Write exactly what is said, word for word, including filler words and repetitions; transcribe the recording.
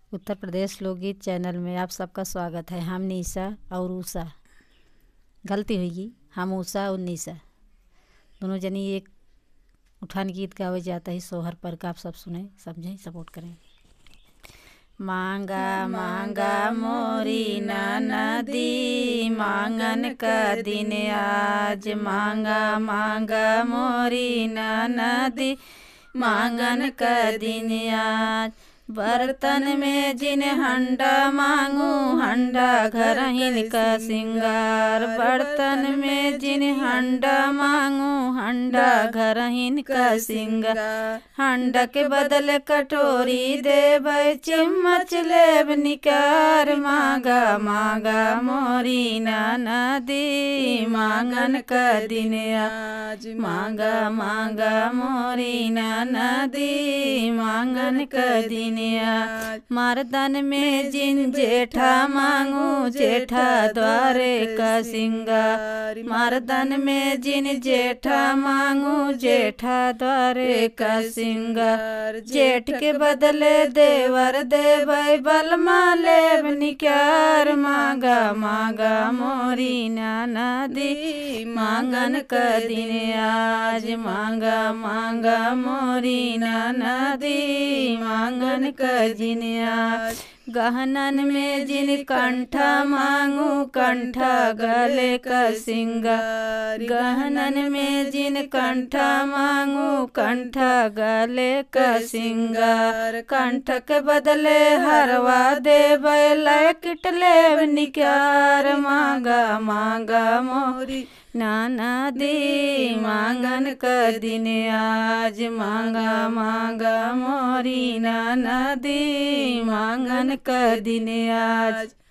उत्तर प्रदेश लोकगीत चैनल में आप सबका स्वागत है। हम निशा और उषा, गलती हुई, हम उषा और निशा दोनों जनी एक उठान गीत गावे जाता है सोहर पर का। आप सब सुने, समझें, सपोर्ट करें। मांगा मांगा मोरी नदी, मांगन का दिन आज। मांगा मांगा मोरी नदी, मांगन का दिन आज। बर्तन में जिन हंडा मांगू, हंडा घर हिन का सिंगार। बर्तन में जिन हंडा मांगू, हंडा घर हिन का सिंगार। हंडा के बदले कटोरी देबै, चम्मच लेब निकार। मांगा मांगा मोरी नदी, मांगन का दिन आज। मांगा मांगा मोरी नदी, मांगन का दिन। मर्दन में जिन जेठा मांगू, जेठा द्वारे का सिंगार। मर्दन में जिन जेठा मांगू, जेठा द्वारे का सिंगार। जेठ के बदले देवर देबै, बलमा लेब निकार। मांगा मांगा मोरी नदी, मांगन का दिन आज। मांगा मांगा मोरी नदी, मांगन का दिन आज। गहनन में जिन कंठा मांगू, कंठा गले का सिंगार। गहनन में जिन कंठा मांगू, कंठा गले का सिंगार। कंठ के बदले हरवा देबै, लैकिट लेब निकार। मांगा मांगा मोरी नदी, मांगन का दिन आज। मांगा मांगा मोरी नदी, मांगन का दिन आज।